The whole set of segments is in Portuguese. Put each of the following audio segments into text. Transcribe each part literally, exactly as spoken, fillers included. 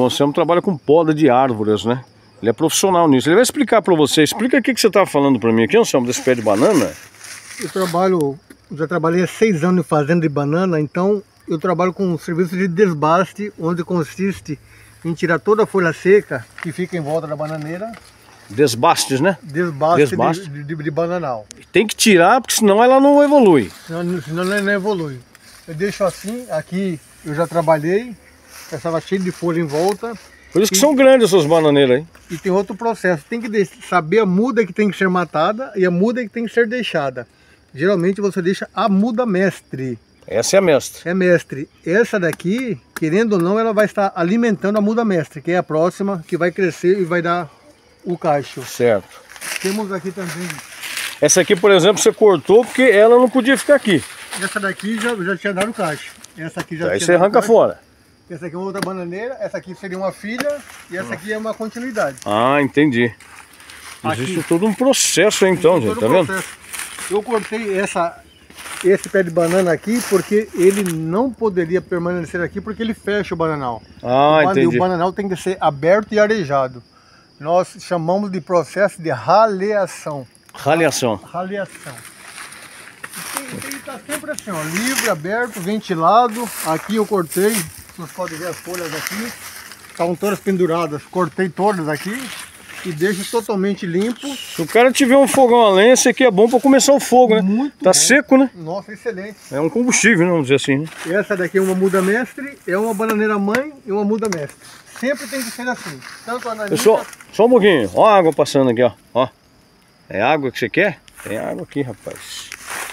Anselmo trabalha com poda de árvores, né? Ele é profissional nisso. Ele vai explicar para você. Explica o que, que você estava falando para mim aqui, Anselmo, desse pé de banana. Eu trabalho, já trabalhei há seis anos em fazenda de banana, então eu trabalho com um serviço de desbaste, onde consiste em tirar toda a folha seca que fica em volta da bananeira. Desbastes, né? Desbaste, Desbaste. De, de, de bananal. Tem que tirar, porque senão ela não evolui. Senão, senão ela não evolui. Eu deixo assim, aqui eu já trabalhei, estava cheio de folha em volta. Por isso que e, são grandes essas bananeiras aí. E tem outro processo, tem que saber a muda que tem que ser matada e a muda que tem que ser deixada. Geralmente você deixa a muda mestre. Essa é a mestre. É mestre. Essa daqui, querendo ou não, ela vai estar alimentando a muda mestre, que é a próxima, que vai crescer e vai dar o cacho. Certo. Temos aqui também. Essa aqui, por exemplo, você cortou porque ela não podia ficar aqui. Essa daqui já, já tinha dado o cacho. Essa aqui já Aí tinha você dado arranca cacho. fora. Essa aqui é uma outra bananeira, essa aqui seria uma filha e essa aqui é uma continuidade. Ah, entendi. Existe Aqui, todo um processo aí, então, gente, tá vendo? Processo. Eu cortei essa, esse pé de banana aqui porque ele não poderia permanecer aqui porque ele fecha o bananal. Ah, o, entendi. O bananal tem que ser aberto e arejado. Nós chamamos de processo de raleação. Raleação. Raleação. Ele está sempre assim, ó, livre, aberto, ventilado. Aqui eu cortei, vocês podem ver as folhas aqui. Estavam todas penduradas, cortei todas aqui e deixo totalmente limpo. Se o cara tiver um fogão a lenha, esse aqui é bom para começar o fogo, né? Muito tá bom. Seco, né? Nossa, excelente. É um combustível, né? Vamos dizer assim, né? Essa daqui é uma muda mestre, é uma bananeira mãe e uma muda mestre. Sempre tem que ser assim. Tanto a nanica... Pessoal, só um pouquinho. Ó a água passando aqui, ó. ó. É água que você quer? Tem água aqui, rapaz.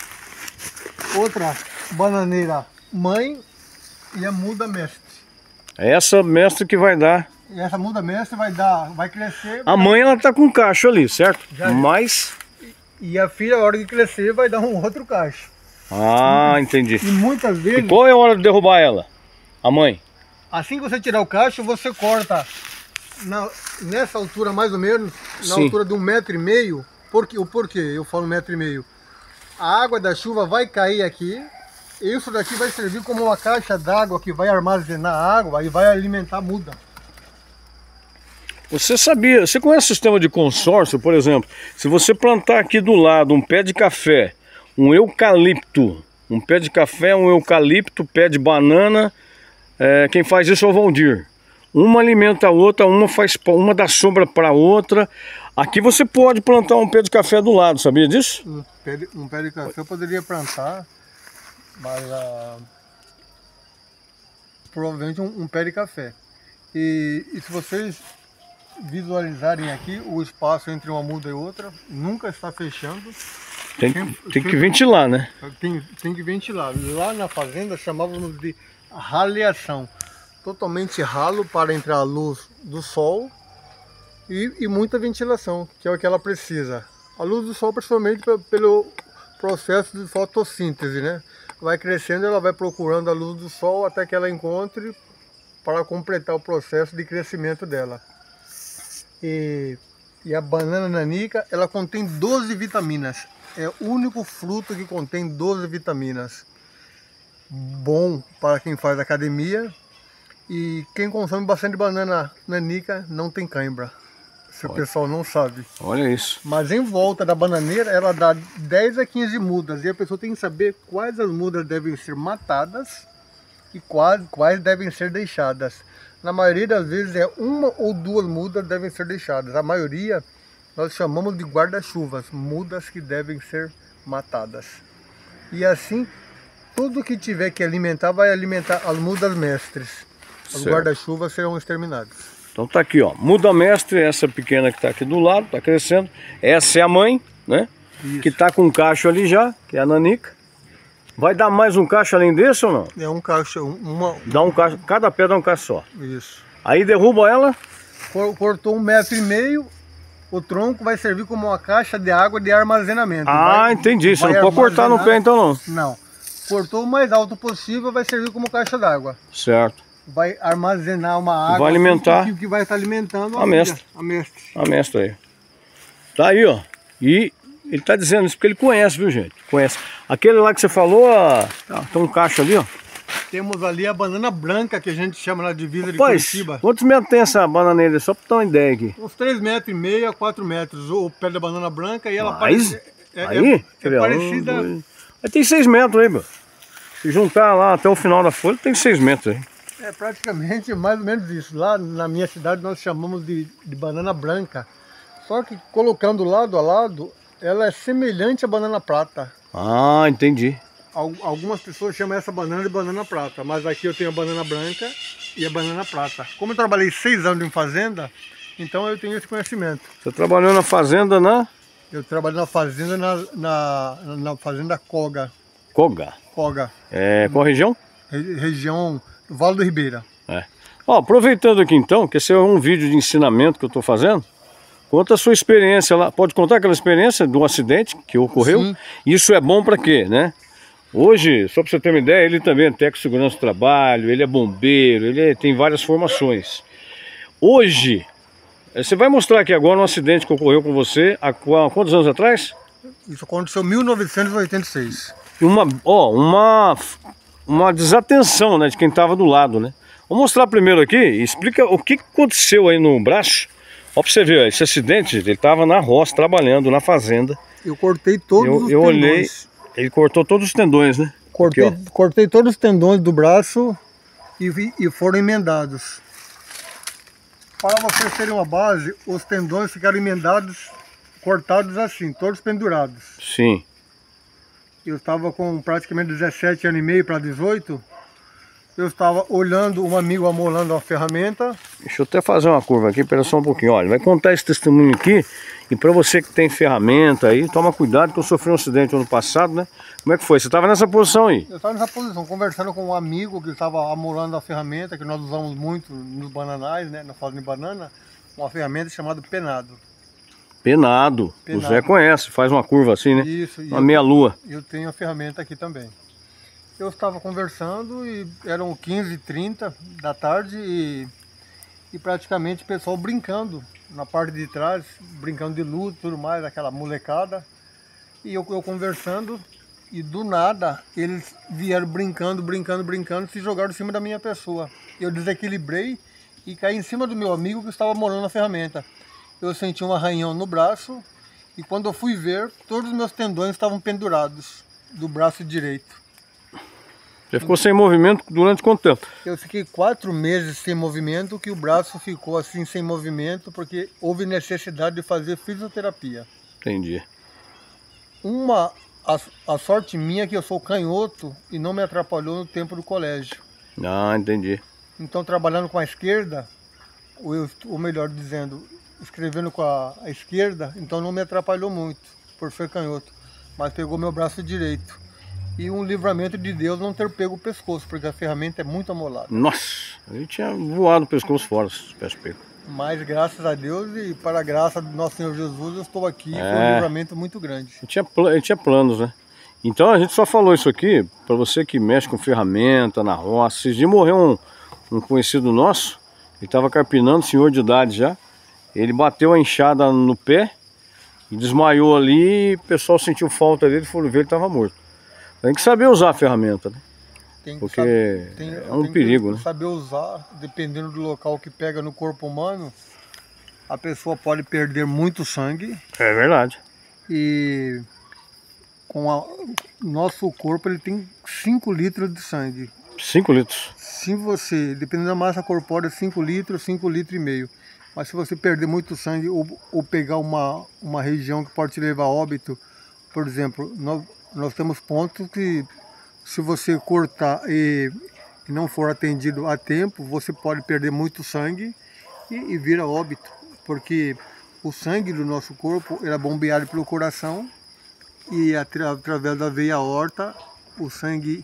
Outra bananeira mãe e a muda mestre. É essa mestre que vai dar. E essa muda mestre vai dar, vai crescer. A mãe, ela tá com um cacho ali, certo? Já Mas... E a filha, a hora de crescer, vai dar um outro cacho. Ah, entendi. E muitas vezes... E qual é a hora de derrubar ela? A mãe? Assim que você tirar o cacho, você corta na, nessa altura mais ou menos, na Sim. altura de um metro e meio. Por quê? O porquê eu falo um metro e meio? A água da chuva vai cair aqui. Isso daqui vai servir como uma caixa d'água que vai armazenar água e vai alimentar a muda. Você sabia, você conhece o sistema de consórcio, por exemplo? Se você plantar aqui do lado um pé de café, um eucalipto, um pé de café, um eucalipto, pé de banana, é, quem faz isso é o Valdir. Uma alimenta a outra, uma faz uma dá sombra para outra. Aqui você pode plantar um pé de café do lado, sabia disso? Um pé de, um pé de café eu poderia plantar, mas uh, provavelmente um, um pé de café. E, e se vocês visualizarem aqui, o espaço entre uma muda e outra nunca está fechando. Tem, sempre, tem sempre, que ventilar, né? Tem, tem que ventilar. Lá na fazenda chamávamos de raleação. Totalmente ralo para entrar a luz do sol e, e muita ventilação, que é o que ela precisa. A luz do sol principalmente pelo processo de fotossíntese, né? Vai crescendo, ela vai procurando a luz do sol até que ela encontre para completar o processo de crescimento dela. E, e a banana nanica, ela contém doze vitaminas. É o único fruto que contém doze vitaminas. Bom para quem faz academia. E quem consome bastante banana nanica não tem cãibra. Se o pessoal não sabe. Olha isso. Mas em volta da bananeira ela dá dez a quinze mudas. E a pessoa tem que saber quais as mudas devem ser matadas e quais, quais devem ser deixadas. Na maioria das vezes é uma ou duas mudas devem ser deixadas. A maioria nós chamamos de guarda-chuvas, mudas que devem ser matadas. E assim, tudo que tiver que alimentar vai alimentar as mudas mestres. Os guarda-chuvas serão exterminados. Então tá aqui, ó, muda mestre, essa pequena que tá aqui do lado, tá crescendo. Essa é a mãe, né? Isso. Que tá com um cacho ali já, que é a nanica. Vai dar mais um cacho além desse ou não? É um cacho, uma... Dá um cacho, cada pé dá um cacho só. Isso. Aí derruba ela. Cortou um metro e meio, o tronco vai servir como uma caixa de água de armazenamento. Ah, vai, entendi. Você não pode cortar no pé então não. Não. Cortou o mais alto possível, vai servir como caixa d'água. Certo. Vai armazenar uma água. Vai alimentar. Que, que vai estar alimentando a, a mestre. A mestre. A mestre aí. Tá aí, ó. E ele tá dizendo isso porque ele conhece, viu, gente? Conhece. Aquele lá que você falou, ó, tem um cacho ali, ó. Temos ali a banana branca, que a gente chama na divisa de Rapaz, Curitiba. quantos metros tem essa bananeira? Só pra ter uma ideia aqui. Uns três metros e meio a quatro metros o pé da banana branca e ela Mais? parece, é, Aí? é, é ver, parecida... Um, dois... Aí tem seis metros aí, meu. Se juntar lá até o final da folha, tem seis metros aí. É praticamente mais ou menos isso. Lá na minha cidade nós chamamos de, de banana branca. Só que colocando lado a lado, ela é semelhante à banana prata. Ah, entendi. Algumas pessoas chamam essa banana de banana prata, mas aqui eu tenho a banana branca e a banana prata. Como eu trabalhei seis anos em fazenda, então eu tenho esse conhecimento. Você trabalhou na fazenda, né? Eu trabalho na fazenda, na, na, na fazenda Coga. Coga? Coga. É, qual região? Re, região do Vale do Ribeira. É. Ó, aproveitando aqui então, que esse é um vídeo de ensinamento que eu estou fazendo, conta a sua experiência lá. Pode contar aquela experiência do acidente que ocorreu? Sim. Isso é bom para quê, né? Hoje, só para você ter uma ideia, ele também é técnico de segurança do trabalho, ele é bombeiro, ele é, tem várias formações. Hoje, você vai mostrar aqui agora um acidente que ocorreu com você há quantos anos atrás? Isso aconteceu em mil novecentos e oitenta e seis. Uma, ó, uma, uma desatenção, né, de quem estava do lado, né? Vou mostrar primeiro aqui, explica o que aconteceu aí no braço. Ó, pra você ver, ó, esse acidente, ele estava na roça, trabalhando na fazenda. Eu cortei todos eu, os eu tendões. Olhei, ele cortou todos os tendões, né? Cortei, aqui, cortei todos os tendões do braço e, e foram emendados. Para vocês terem uma base, os tendões ficaram emendados, cortados assim, todos pendurados. Sim. Eu estava com praticamente dezessete anos e meio para dezoito. Eu estava olhando um amigo amolando uma ferramenta. Deixa eu até fazer uma curva aqui, espera só um pouquinho. Olha, vai contar esse testemunho aqui. E para você que tem ferramenta aí, toma cuidado que eu sofri um acidente ano passado, né? Como é que foi? Você estava nessa posição aí? Eu estava nessa posição, conversando com um amigo que estava amolando a ferramenta, que nós usamos muito nos bananais, né? Na fazenda de banana, uma ferramenta chamada penado. Penado. Penado. O Zé conhece, faz uma curva assim, né? Isso. Uma meia-lua. Eu tenho a ferramenta aqui também. Eu estava conversando e eram quinze e trinta da tarde e, e praticamente o pessoal brincando na parte de trás, brincando de luta e tudo mais, aquela molecada. E eu, eu conversando e do nada eles vieram brincando, brincando, brincando, se jogaram em cima da minha pessoa. Eu desequilibrei e caí em cima do meu amigo que estava molando a ferramenta. Eu senti um arranhão no braço e quando eu fui ver, todos os meus tendões estavam pendurados do braço direito. Você ficou sem movimento durante quanto tempo? Eu fiquei quatro meses sem movimento, que o braço ficou assim sem movimento, porque houve necessidade de fazer fisioterapia. Entendi. Uma, a, a sorte minha é que eu sou canhoto e não me atrapalhou no tempo do colégio. Ah, entendi. Então trabalhando com a esquerda, ou, ou melhor dizendo, escrevendo com a, a esquerda, então não me atrapalhou muito, por ser canhoto. Mas pegou meu braço direito. E um livramento de Deus não ter pego o pescoço, porque a ferramenta é muito amolada. Nossa, ele tinha voado o pescoço fora, se tivesse pego. Mas graças a Deus e para a graça do nosso Senhor Jesus, eu estou aqui. É. Foi um livramento muito grande. Ele tinha, ele tinha planos, né? Então a gente só falou isso aqui, para você que mexe com ferramenta na roça. Esses dias morreu um, um conhecido nosso, ele estava carpinando, senhor de idade já. Ele bateu a enxada no pé e desmaiou ali, e o pessoal sentiu falta dele, foram ver, ele estava morto. Tem que saber usar a ferramenta, né? Tem Porque saber, tem, é um tem perigo, que né? saber usar, dependendo do local que pega no corpo humano, a pessoa pode perder muito sangue. É verdade. E com a, nosso corpo ele tem cinco litros de sangue. cinco litros? Se você, dependendo da massa corpórea, cinco litros, cinco litros e meio. Mas se você perder muito sangue ou, ou pegar uma, uma região que pode te levar a óbito, por exemplo, nós, nós temos pontos que se você cortar e, e não for atendido a tempo, você pode perder muito sangue e, e vir a óbito. Porque o sangue do nosso corpo era bombeado pelo coração e atra, através da veia aorta o sangue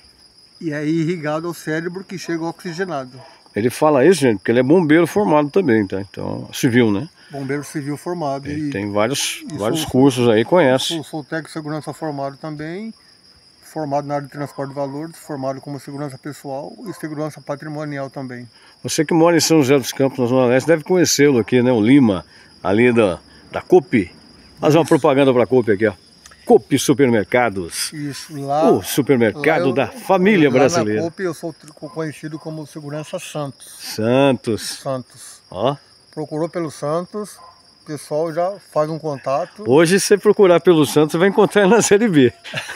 é irrigado ao cérebro que chega oxigenado. Ele fala isso, gente, porque ele é bombeiro formado também, tá? Então, civil, né? Bombeiro civil formado. Ele e, tem vários, e vários sou, cursos aí, conhece. Sou, sou técnico de segurança formado também, formado na área de transporte de valores, formado como segurança pessoal e segurança patrimonial também. Você que mora em São José dos Campos, na Zona Leste, deve conhecê-lo aqui, né? O Lima, ali da, da C O P. Fazer uma propaganda para a C O P aqui, ó. Coop Supermercados. Isso, lá... O supermercado lá eu, da família lá brasileira. Na Coop eu sou conhecido como Segurança Santos. Santos. Santos. Ó. Procurou pelo Santos, o pessoal já faz um contato. Hoje, se você procurar pelo Santos, você vai encontrar na Série B.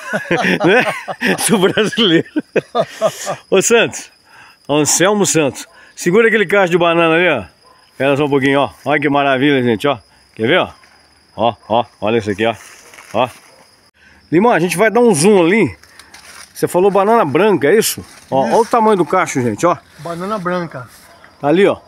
Né? Do brasileiro. Ô Santos, Anselmo Santos, segura aquele cacho de banana ali, ó. Espera só um pouquinho, ó. Olha que maravilha, gente, ó. Quer ver, ó? Ó, ó, olha isso aqui, ó. Ó. Limão, a gente vai dar um zoom ali. Você falou banana branca, é isso? Ó, olha o tamanho do cacho, gente, ó. Banana branca. Ali, ó.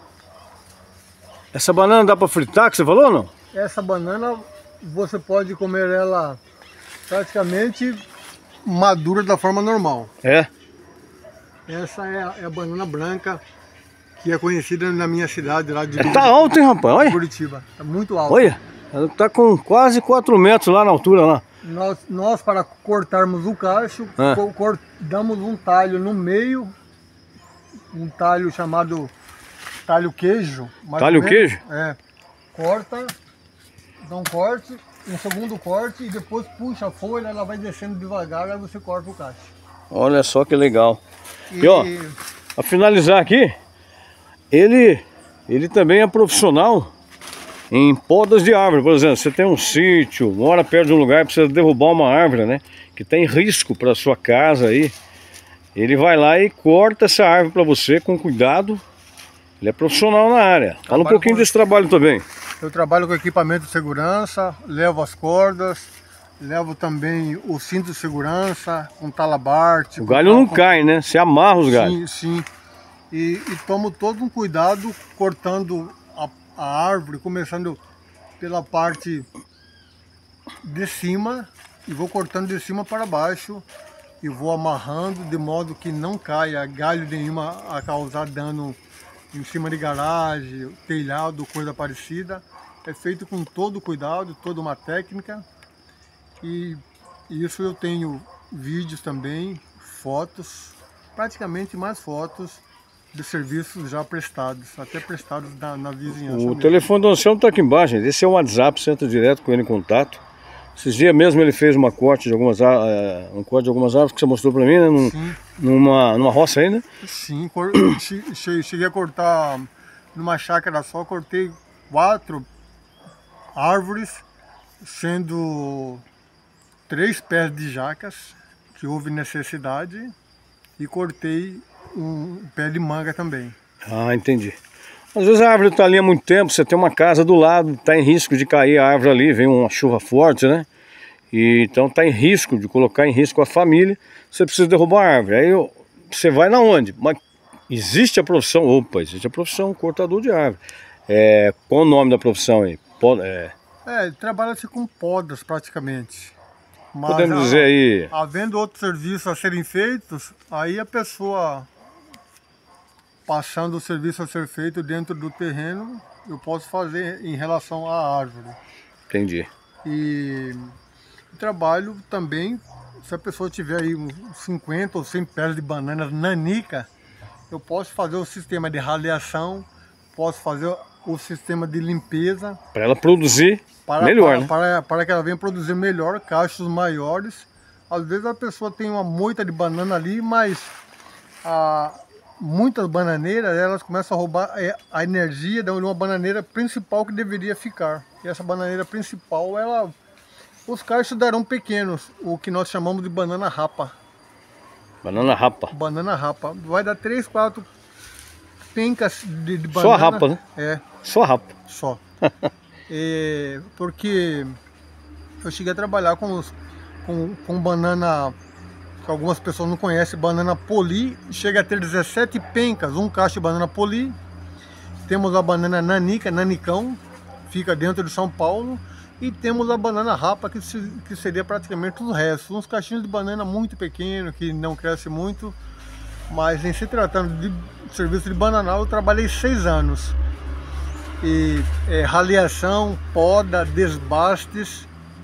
Essa banana dá pra fritar, que você falou ou não? Essa banana, você pode comer ela praticamente madura da forma normal. É? Essa é a, é a banana branca, que é conhecida na minha cidade lá de Tá alto, hein, rapaz? Olha. Curitiba. Tá muito alto. Olha, ela tá com quase quatro metros lá na altura, lá. Nós, nós para cortarmos o cacho, Ah. co cor, damos um talho no meio, um talho chamado talho queijo. mais Talho ou menos. queijo? É. Corta, dá um corte, um segundo corte e depois puxa a folha, ela vai descendo devagar, aí você corta o cacho. Olha só que legal. E, E ó, pra finalizar aqui, ele, ele também é profissional em podas de árvore. Por exemplo, você tem um sítio, mora perto de um lugar, precisa derrubar uma árvore, né? Que tem risco para sua casa aí. Ele vai lá e corta essa árvore para você com cuidado. Ele é profissional na área. Fala um Trabalho pouquinho com- desse trabalho também. Eu trabalho com equipamento de segurança, levo as cordas, levo também o cinto de segurança, um talabarte. O galho não cai, né? Você amarra os galhos. Sim, sim. E, e tomo todo um cuidado cortando a, a árvore, começando pela parte de cima e vou cortando de cima para baixo e vou amarrando de modo que não caia galho nenhuma a causar dano em cima de garagem, telhado, coisa parecida. É feito com todo cuidado, toda uma técnica. E isso eu tenho vídeos também, fotos, praticamente mais fotos de serviços já prestados, até prestados na, na vizinhança. O mesmo. telefone do Anselmo tá aqui embaixo, gente. Esse é o WhatsApp, você entra direto com ele em contato. Esses dias mesmo ele fez uma corte de algumas, á- é, um corte de algumas árvores que você mostrou pra mim, né? Num, Sim. numa, numa roça aí, né? Sim, cor- che- che- cheguei a cortar numa chácara só, cortei quatro árvores, sendo três pés de jacas, que houve necessidade, e cortei um pé de manga também. Ah, entendi. Às vezes a árvore está ali há muito tempo, você tem uma casa do lado, está em risco de cair a árvore ali, vem uma chuva forte, né? E, então está em risco de colocar em risco a família, você precisa derrubar a árvore. Aí eu- você vai na onde? Mas existe a profissão, opa, existe a profissão cortador de árvore. É, qual o nome da profissão aí? Pod- é, É, trabalha-se com podas praticamente. Mas podemos a- dizer aí, havendo outros serviços a serem feitos, aí a pessoa passando o serviço a ser feito dentro do terreno, eu posso fazer em relação à árvore. entendi. E trabalho também, se a pessoa tiver aí uns cinquenta ou cem pés de bananas nanica, eu posso fazer o sistema de raleação, posso fazer o sistema de limpeza, Para ela produzir para, melhor, para, né? para, para que ela venha produzir melhor, cachos maiores. Às vezes a pessoa tem uma moita de banana ali, mas a, muitas bananeiras elas começam a roubar é, a energia de uma bananeira principal que deveria ficar. E essa bananeira principal, ela, os cachos darão pequenos, o que nós chamamos de banana rapa. Banana rapa. Banana rapa. Vai dar três, quatro pencas de, de Só banana. a rapa, né? É. Só rapa. Só. É, porque eu cheguei a trabalhar com, os, com, com banana, que algumas pessoas não conhecem, banana poli, chega a ter dezessete pencas, um cacho de banana poli. Temos a banana nanica, nanicão, fica dentro de São Paulo. E temos a banana rapa, que, se, que seria praticamente os restos. Uns cachinhos de banana muito pequenos, que não cresce muito. Mas em se tratando de serviço de bananal, eu trabalhei seis anos. E é, raleação, poda, desbastes.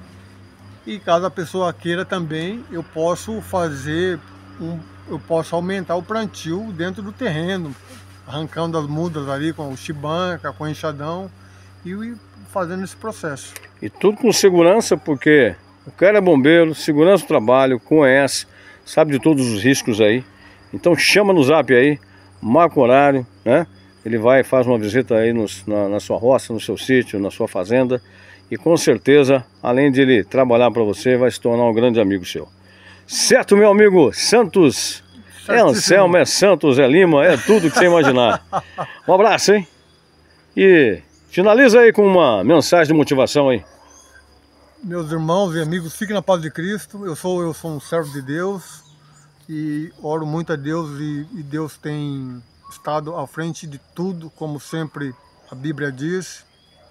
E caso a pessoa queira também, eu posso fazer, um, eu posso aumentar o plantio dentro do terreno, arrancando as mudas ali com o chibanca, com o enxadão e fazendo esse processo. E tudo com segurança, porque O cara é bombeiro, segurança do trabalho, conhece, sabe de todos os riscos aí. Então chama no zap aí, marca o horário, né? Ele vai e faz uma visita aí nos, na, na sua roça, no seu sítio, na sua fazenda. E com certeza, além de ele trabalhar para você, vai se tornar um grande amigo seu. Certo, meu amigo Santos? É Anselmo, é Santos, é Lima, é tudo que você imaginar. Um abraço, hein? E finaliza aí com uma mensagem de motivação aí. Meus irmãos e amigos, fiquem na paz de Cristo. Eu sou, eu sou um servo de Deus e oro muito a Deus e, e Deus tem estado à frente de tudo, como sempre a Bíblia diz,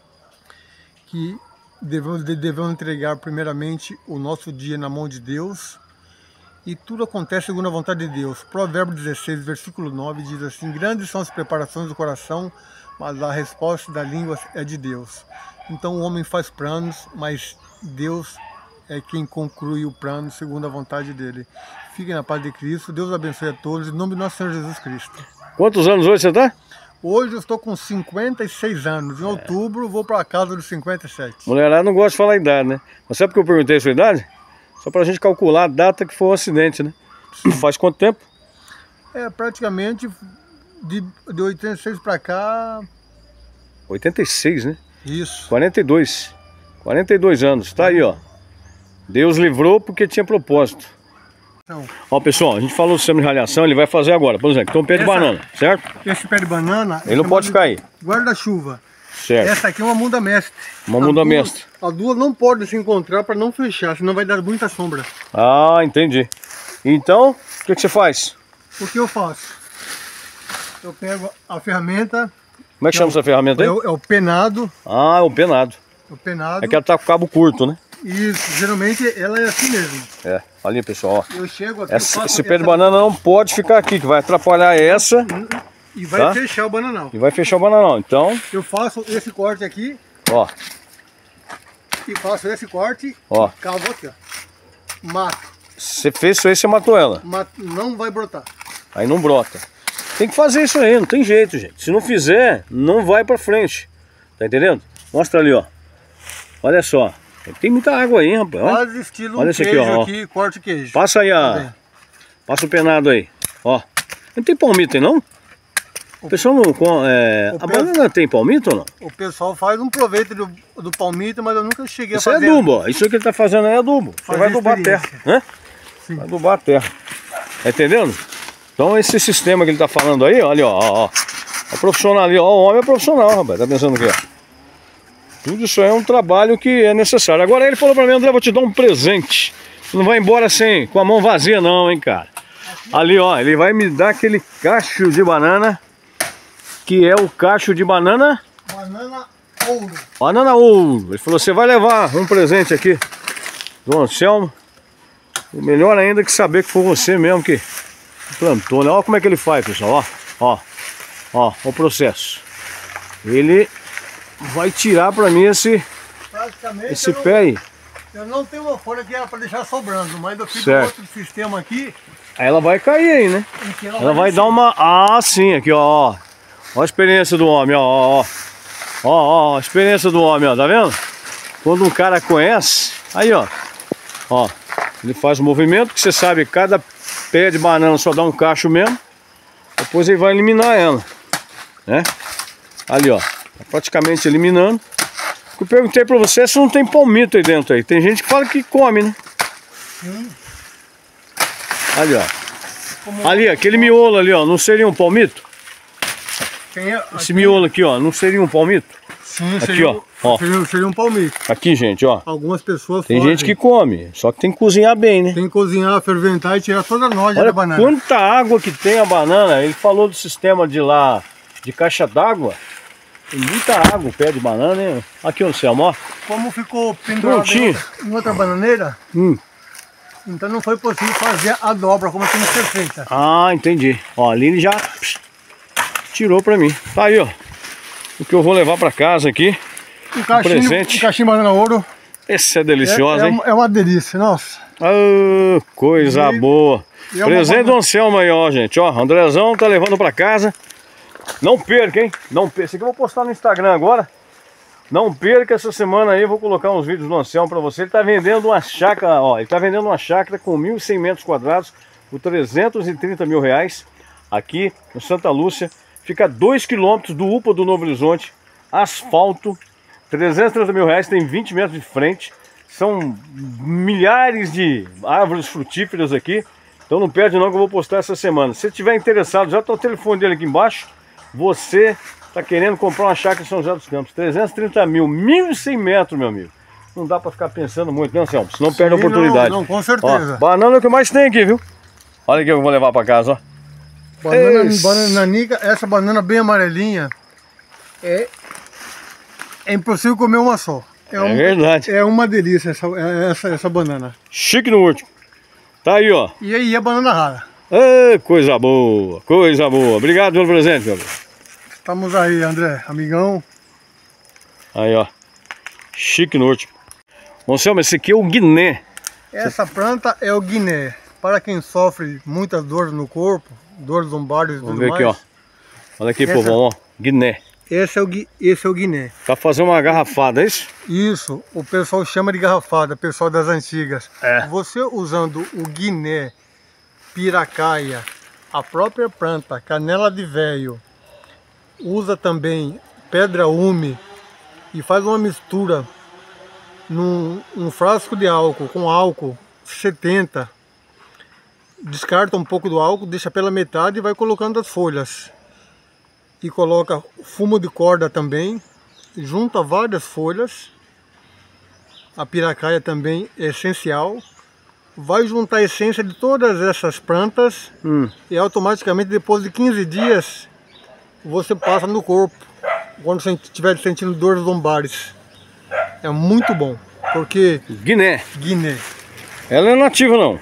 que devemos, devemos entregar primeiramente o nosso dia na mão de Deus e tudo acontece segundo a vontade de Deus. Provérbios dezesseis, versículo nove diz assim: grandes são as preparações do coração, mas a resposta da língua é de Deus. Então o homem faz planos, mas Deus é quem conclui o plano segundo a vontade dele. Fiquem na paz de Cristo, Deus abençoe a todos, em nome do nosso Senhor Jesus Cristo. Quantos anos hoje você está? Hoje eu estou com cinquenta e seis anos, em outubro vou para casa dos cinquenta e sete. Mulherada não gosta de falar a idade, né? Mas sabe por que eu perguntei a sua idade? Só para a gente calcular a data que foi o acidente, né? Faz quanto tempo? É, praticamente de, de oitenta e seis para cá... oitenta e seis, né? Isso. quarenta e dois. quarenta e dois anos, tá aí, ó. Deus livrou porque tinha propósito. Então, ó, pessoal, a gente falou do sistema de radiação, ele vai fazer agora. Por exemplo, tem um pé de essa, banana, certo? Esse pé de banana... Ele não pode cair. Guarda-chuva. Certo. Essa aqui é uma muda mestre. Uma muda mestre. As duas não podem se encontrar para não fechar, senão vai dar muita sombra. Ah, entendi. Então, o que, que você faz? O que eu faço? Eu pego a ferramenta... Como é que chama é essa ferramenta aí? É o, é o penado. Ah, é o penado. O penado. É que ela tá com o cabo curto, né? Isso, geralmente ela é assim mesmo. É, ali pessoal, ó. Eu chego aqui, Essa, eu esse pé essa... de banana não pode ficar aqui, que vai atrapalhar essa. E vai tá? fechar o bananal. E vai fechar o bananal, então... Eu faço esse corte aqui. Ó. E faço esse corte. Ó. Cavo aqui, ó. Mato. Você fez isso aí, você matou ela. Mato, não vai brotar. Aí não brota. Tem que fazer isso aí, não tem jeito, gente. Se não fizer, não vai pra frente. Tá entendendo? Mostra ali, ó. Olha só. Tem muita água aí, rapaz. Olha, Quase estilo olha um esse queijo aqui, ó. aqui, corte queijo. Passa aí a... Passa o penado aí. Ó. Não tem palmito aí, não? O pessoal não... É... O A pe... banana tem palmito ou não? O pessoal faz um proveito do, do palmito, mas eu nunca cheguei Isso a fazer. Isso é adubo, ó. Isso que ele tá fazendo aí é adubo. Você vai adubar a terra, né? Sim. Vai adubar a terra. Tá entendendo? Então esse sistema que ele tá falando aí, olha, ó, ó, ó. É profissional ali, ó. O homem é profissional, rapaz. Tá pensando o quê? Tudo isso aí é um trabalho que é necessário. Agora ele falou pra mim: André, vou te dar um presente. Você não vai embora sem, com a mão vazia não, hein, cara. Ali, ó, ele vai me dar aquele cacho de banana, que é o cacho de banana... Banana ouro. Banana ouro. Ele falou: você vai levar um presente aqui do Anselmo. O melhor ainda que saber que foi você mesmo que plantou, né? Olha como é que ele faz, pessoal, ó. Ó, ó, o processo. Ele vai tirar pra mim esse, esse não, pé aí. Eu não tenho uma folha que era pra deixar sobrando, mas eu fiz certo. outro sistema aqui. Aí ela vai cair aí, né? Ela, ela vai, vai dar uma... Ah, sim, aqui, ó, ó. Ó a experiência do homem, ó, ó, ó. Ó, ó, a experiência do homem, ó, tá vendo? Quando um cara conhece, aí, ó. Ó, ele faz o movimento, que você sabe, cada pé de banana só dá um cacho mesmo. Depois ele vai eliminar ela, né? Ali, ó, tá praticamente eliminando. Eu perguntei pra você se não tem palmito aí dentro aí. Tem gente que fala que come, né? Sim. Ali, ó. Como... Ali, aquele miolo ali, ó, não seria um palmito? Quem é? Esse aqui... miolo aqui, ó, não seria um palmito? Sim, aqui, seria, ó, ó. Seria, seria um palmito. Aqui, gente, ó. Algumas pessoas tem gente que come, só que tem que cozinhar bem, né? Tem que cozinhar, ferventar e tirar toda a noja Olha da banana. Quanta água que tem a banana. Ele falou do sistema de lá, de caixa d'água. Tem muita água o pé de banana, hein? Aqui, o Selma, ó. Como ficou pendurado em, em outra bananeira, hum. então não foi possível fazer a dobra como tem que ser feita. Ah, entendi. Ó, ali ele já pss, tirou pra mim. Tá aí, ó. O que eu vou levar pra casa aqui. Um caixinho, presente. Um caixinho de banana ouro. Esse é delicioso, é, é hein? Uma, é uma delícia, nossa. Oh, coisa e, boa. E é presente do Anselmo aí, ó, gente. Ó, Andrezão tá levando pra casa. Não perca, hein? Não perca. Esse aqui eu vou postar no Instagram agora. Não perca essa semana aí, eu vou colocar uns vídeos do Anselmo para você. Ele tá vendendo uma chácara, ó, ele tá vendendo uma chácara com mil e cem metros quadrados por trezentos e trinta mil reais aqui no Santa Lúcia. Fica a dois quilômetros do U P A do Novo Horizonte, asfalto, trezentos e trinta mil reais, tem vinte metros de frente. São milhares de árvores frutíferas aqui. Então não perde não que eu vou postar essa semana. Se você estiver interessado, já está o telefone dele aqui embaixo. Você está querendo comprar uma chácara em São José dos Campos. trezentos e trinta mil, mil e cem metros, meu amigo. Não dá para ficar pensando muito, né, Anselmo? Senão Sim, perde a oportunidade. Não, não, com certeza. Ó, banana é o que mais tem aqui, viu? Olha aqui que eu vou levar para casa, ó. Banana, banana nica, essa banana bem amarelinha, é, é impossível comer uma só. É, é um, verdade. É uma delícia essa, essa, essa banana. Chique no último. Tá aí, ó. E aí é banana rara. É, coisa boa, coisa boa. Obrigado pelo presente, meu amigo. Estamos aí, André, amigão. Aí, ó. Chique no último. Anselmo, esse aqui é o Guiné. Essa planta é o Guiné. Para quem sofre muitas dores no corpo, dores lombares e tudo mais. Vamos ver aqui, ó. Olha aqui, essa... povão, ó. Guiné. Esse é, o, esse é o Guiné. Tá fazendo uma garrafada, é isso? Isso, o pessoal chama de garrafada, pessoal das antigas. É. Você usando o Guiné, piracaia, a própria planta, canela de velho, usa também pedra ume e faz uma mistura num um frasco de álcool, com álcool setenta. Descarta um pouco do álcool, deixa pela metade e vai colocando as folhas. E coloca fumo de corda também, junta várias folhas, a piracaia também é essencial, vai juntar a essência de todas essas plantas hum. e automaticamente depois de quinze dias você passa no corpo, quando você estiver sentindo dores lombares. É muito bom, porque... Guiné. Guiné. Ela não é nativa não?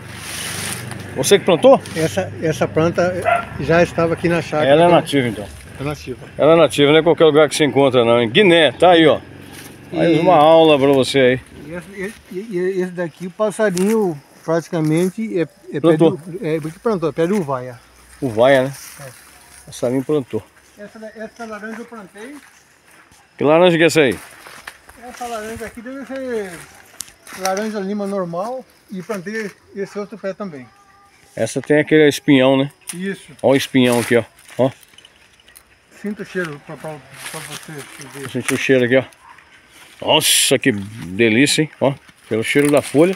Você que plantou? Essa, essa planta já estava aqui na chácara. Ela é nativa então? É nativa. Ela é nativa, não é qualquer lugar que se encontra não. Em Guiné, tá aí ó. Mais e... uma aula para você aí. E esse, esse, esse daqui, o passarinho praticamente é, é plantou. Pé de, é, porque plantou, é pé de uvaia. Uvaia, né? É. O passarinho plantou. Essa, essa laranja eu plantei. Que laranja que é essa aí? Essa laranja aqui deve ser laranja lima normal e plantei esse outro pé também. Essa tem aquele espinhão, né? Isso. Olha o espinhão aqui, ó. ó. Sinta o cheiro pra, pra, pra você ver. Sente o cheiro aqui, ó. Nossa, que delícia, hein? Ó, pelo cheiro da folha.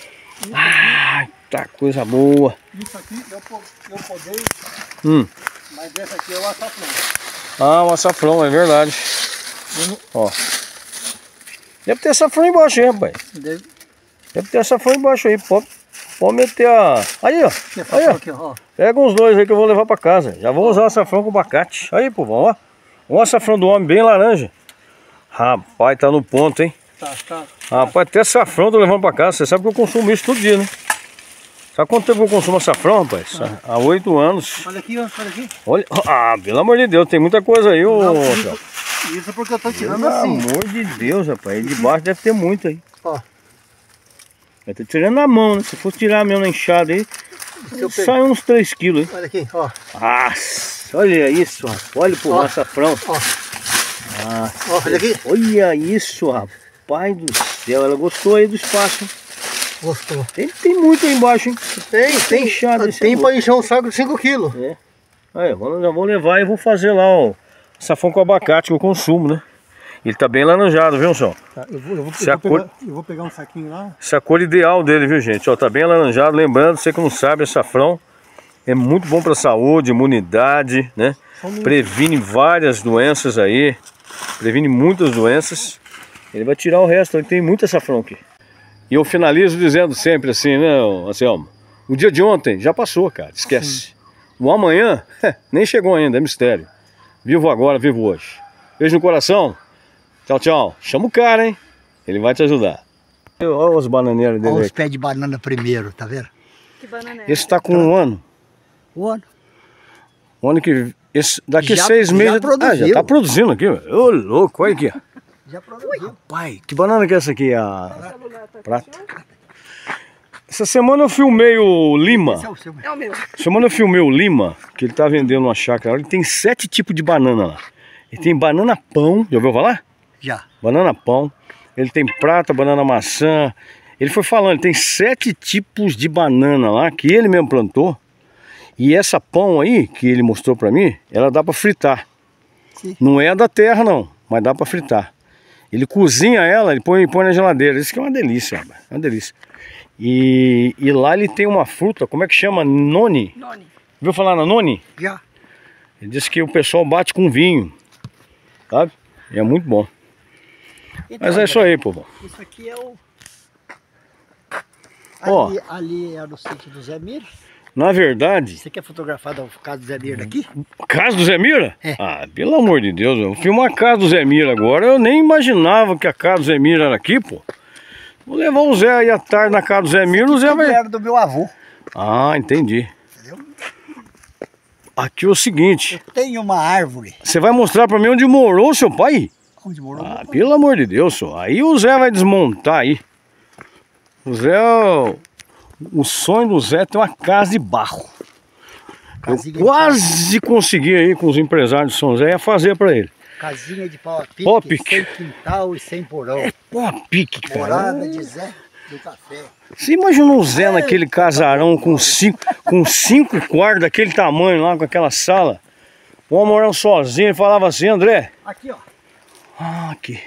Ah, tá coisa boa. Isso aqui eu, eu podei, hum. mas essa aqui é o açafrão. Ah, o açafrão, é verdade. Não... Ó. Deve ter açafrão embaixo aí, rapaz. Deve, Deve ter açafrão embaixo aí, pode. Pode meter a... Aí, ó. Aí, ó. Aqui, ó. Pega uns dois aí que eu vou levar pra casa. Já vou usar o açafrão com abacate. Aí, povão, ó. O açafrão do homem bem laranja. Rapaz, tá no ponto, hein? Tá, tá. Rapaz, até açafrão tô levando pra casa. Você sabe que eu consumo isso todo dia, né? Sabe quanto tempo eu consumo açafrão, rapaz? Ah. Há oito anos. Olha aqui, ó. Olha aqui. Olha. Ah, pelo amor de Deus, tem muita coisa aí, ô. Não, isso, isso porque eu tô tirando pelo assim. Pelo amor de Deus, rapaz. Aí de baixo deve ter muito aí. Ó. Eu tô tirando na mão, né? Se for tirar mesmo na enxada aí, sai uns três quilos, hein? Olha aqui, ó. Nossa, olha isso, rapaz. Olha pro açafrão. Ó. Ah, ó, olha aqui. Olha isso, rapaz do céu. Ela gostou aí do espaço. Gostou. Tem, tem muito aí embaixo, hein? Tem, tem. Tem enxada. Tem pra encher um saco de cinco quilos. É. Aí, já vou levar e vou fazer lá o açafrão com abacate que eu consumo, né? Ele tá bem laranjado, viu, São? Tá, eu, vou, eu, vou, eu, vou cor... pegar, eu vou pegar um saquinho lá. Essa é a cor ideal dele, viu, gente? Ó, tá bem laranjado. Lembrando, você que não sabe, açafrão é muito bom para saúde, imunidade, né? Previne várias doenças aí. Previne muitas doenças. Ele vai tirar o resto, ele tem muito açafrão aqui. E eu finalizo dizendo sempre assim, né, Anselmo? O dia de ontem já passou, cara, esquece. Sim. O amanhã nem chegou ainda, é mistério. Vivo agora, vivo hoje. Beijo no coração. Tchau, tchau. Chama o cara, hein? Ele vai te ajudar. Olha os bananeiros dele. Olha os pés de banana primeiro, tá vendo? Que banana é? Esse tá com um ano. Um ano. Um ano que... Esse, daqui já, seis já meses... Produziu. Ah, já tá produzindo aqui. Ô, louco, olha aqui. Já produziu. Pai, que banana que é essa aqui? A prata. Essa semana eu filmei o Lima. Esse é o seu. É o meu. Semana eu filmei o Lima, que ele tá vendendo uma chácara. Ele tem sete tipos de banana lá. Ele tem banana pão, já ouviu falar? Já. Banana pão. Ele tem prata, banana maçã. Ele foi falando, tem sete tipos de banana lá que ele mesmo plantou. E essa pão aí, que ele mostrou pra mim, ela dá pra fritar. Sim. Não é da terra não, mas dá pra fritar. Ele cozinha ela, ele põe, põe na geladeira. Isso que é uma delícia, rapaz. É uma delícia. E, e lá ele tem uma fruta, como é que chama? Noni? Noni. Viu falar na noni? Já. Ele disse que o pessoal bate com vinho, sabe? E é muito bom. Então, Mas é isso aí, povo. Isso aqui é o... Ó. Ali, ali é no sítio do Zé Mira. Na verdade, Você quer fotografar da casa do Zé Mira daqui? casa do Zé Mira? É. Ah, pelo amor de Deus, eu filmo a casa do Zé Mira agora. Eu nem imaginava que a casa do Zé Mira era aqui, pô. Vou levar o Zé aí à tarde na casa do Zé Mira, o Zé Tudo vai... era do meu avô. Ah, entendi. Entendeu? Aqui é o seguinte, Tem uma árvore. você vai mostrar pra mim onde morou o seu pai? Onde morou? Ah, pelo amor de Deus, só. Aí o Zé vai desmontar aí. O Zé, o, o sonho do Zé é ter uma casa de barro. Eu Casinha de quase consegui aí com os empresários de São Zé ia fazer pra ele. Casinha de pau a pique, Pau a pique. sem quintal e sem porão. Pô, a pique, cara. Morada de Zé do Café. Você imagina o Zé naquele casarão com cinco, com cinco quartos daquele tamanho lá, com aquela sala. O homem morando sozinho, ele falava assim, André. Aqui, ó. Ah, aqui.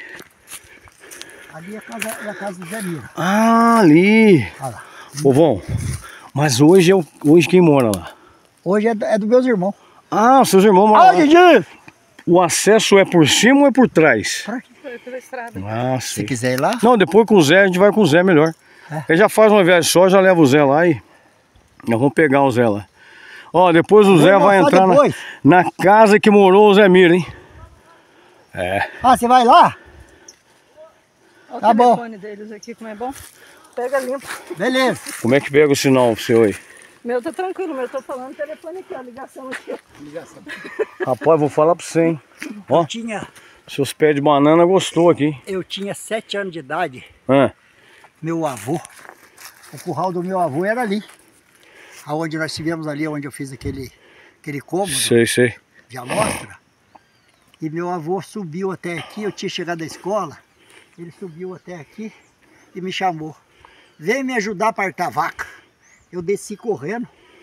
Ali é a casa, é a casa do Zé Mira. Ah, ali. Olha lá. Povão, mas hoje, é o, hoje quem mora lá? Hoje é, do- é dos meus irmãos. Ah, seus irmãos moram Ah, lá. Didi! O acesso é por cima ou é por trás? Pra aqui. Foi pela estrada. Ah, Se sei. quiser ir lá, Não, depois com o Zé, a gente vai com o Zé melhor. É. Ele já faz uma viagem só, já leva o Zé lá e nós vamos pegar o Zé lá. Ó, depois o Zé Vamos vai só entrar na, depois. na casa que morou o Zé Mira, hein? É. ah, você vai lá? Olha Tá o bom. telefone deles aqui, como é bom. Pega limpo. Beleza. Como é que pega o sinal pro seu aí? Meu tá tranquilo, meu tô falando telefone aqui, ó, ligação aqui. Ligação. Rapaz, vou falar pra você, hein? Ó, Eu tinha, seus pés de banana gostou aqui. eu tinha sete anos de idade. Ah, Meu avô, o curral do meu avô era ali. Aonde nós tivemos ali, onde eu fiz aquele, aquele cômodo sei, sei. de amostra. E meu avô subiu até aqui, eu tinha chegado da escola. Ele subiu até aqui e me chamou. Vem me ajudar a partar vaca. Eu desci correndo.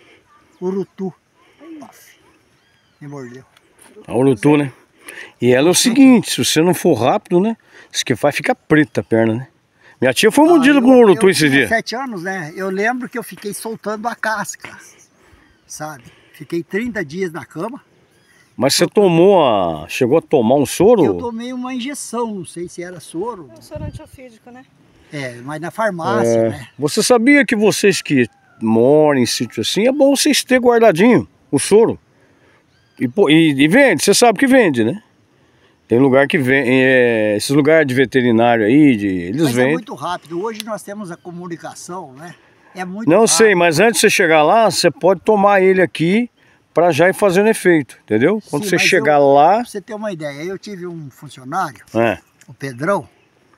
Urutu. Nossa, me mordeu. A urutu, né? E ela é o seguinte, se você não for rápido, né? Diz que vai ficar preta a perna, né? Minha tia foi mordida Ah, por um eu- urutu eu esse tinha dia. sete anos, né? Eu lembro que eu fiquei soltando a casca, sabe? Fiquei trinta dias na cama. Mas você tomou a... chegou a tomar um soro? Eu tomei uma injeção, não sei se era soro. É um soro antiofídico, né? É, mas na farmácia, É. né? Você sabia que vocês que moram em sítio assim, é bom vocês terem guardadinho o soro. E, pô, e, e vende, você sabe que vende, né? Tem lugar que vende, é, esses lugares de veterinário aí, de, eles Mas é vendem. muito rápido. Hoje nós temos a comunicação, né? É muito Não rápido. sei, mas antes de você chegar lá, você pode tomar ele aqui pra já ir fazendo efeito, entendeu? Quando Sim, você mas chegar eu- lá... Pra você ter uma ideia, eu tive um funcionário, É, o Pedrão,